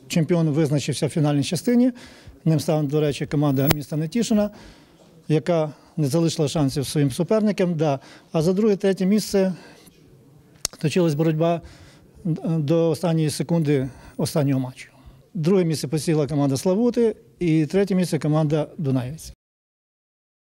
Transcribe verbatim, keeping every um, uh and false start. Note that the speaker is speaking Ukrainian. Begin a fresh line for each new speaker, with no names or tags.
чемпіон визначився в фінальній частині. Ним стала, до речі, команда міста Нетішина, яка не залишила шансів своїм суперникам. Да. А за друге-третє місце точилась боротьба до останньої секунди останнього матчу. Друге місце посіла команда Славути і третє місце команда Дунаєвець.